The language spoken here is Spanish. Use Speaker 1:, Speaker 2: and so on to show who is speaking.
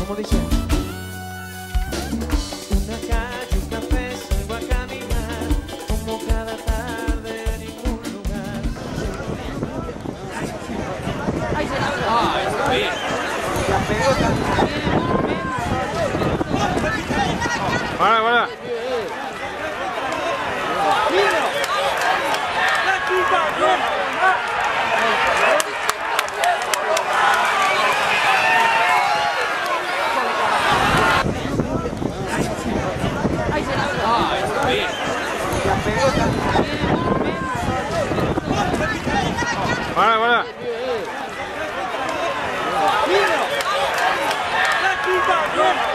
Speaker 1: como dice. Una calle, un café, salgo a caminar, como cada tarde a ningún lugar.
Speaker 2: Ah, está bien.
Speaker 1: La pelota.
Speaker 2: Para. Ah, está bien.
Speaker 1: La pelota.
Speaker 2: Para.
Speaker 3: La